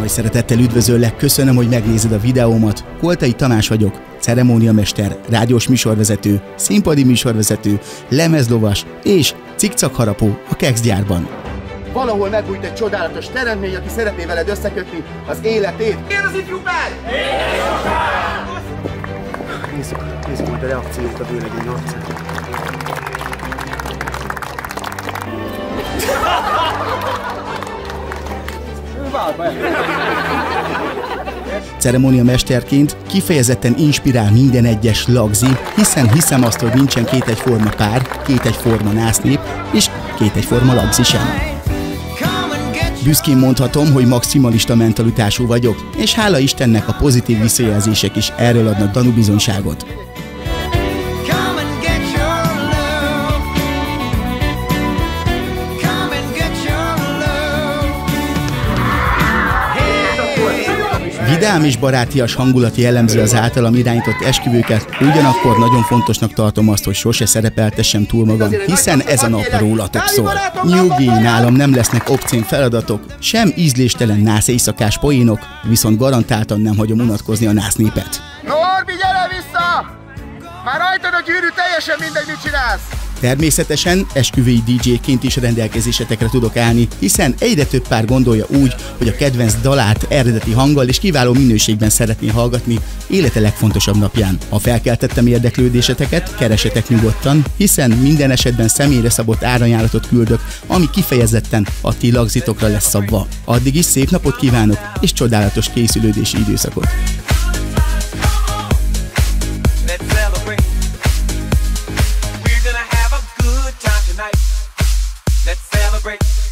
Szeretettel üdvözöllek, köszönöm, hogy megnézed a videómat. Koltai Tamás vagyok, ceremóniamester, rádiós műsorvezető, színpadi műsorvezető, lemezlovas és cikcakharapó a Kexgyárban. Valahol megbújt egy csodálatos teremtmény, aki szeretné veled összekötni az életét. Én az ifjú pár! Nézzük majd a reakciót a bőlegény arcán. Ceremóniamesterként kifejezetten inspirál minden egyes lagzi, hiszen hiszem azt, hogy nincsen két egyforma pár, két egyforma násznép és két egyforma lagzi sem. Büszkén mondhatom, hogy maximalista mentalitású vagyok, és hála Istennek a pozitív visszajelzések is erről adnak tanúbizonyságot. Vidám és barátias hangulati jellemző az általam irányított esküvőket, ugyanakkor nagyon fontosnak tartom azt, hogy sose szerepeltessem túl magam, hiszen ez a nap rólatok szól. Nyugi, nálam nem lesznek obszén feladatok, sem ízléstelen nász éjszakás poénok, viszont garantáltan nem hagyom unatkozni a násznépet. Norbi, gyere vissza! Már rajtad a gyűrű, teljesen mindegy, mit csinálsz! Természetesen esküvői DJ-ként is rendelkezésetekre tudok állni, hiszen egyre több pár gondolja úgy, hogy a kedvenc dalát eredeti hanggal és kiváló minőségben szeretné hallgatni élete legfontosabb napján. Ha felkeltettem érdeklődéseteket, keresetek nyugodtan, hiszen minden esetben személyre szabott árajánlatot küldök, ami kifejezetten a ti lagzitokra lesz szabva. Addig is szép napot kívánok és csodálatos készülődési időszakot! Let's celebrate.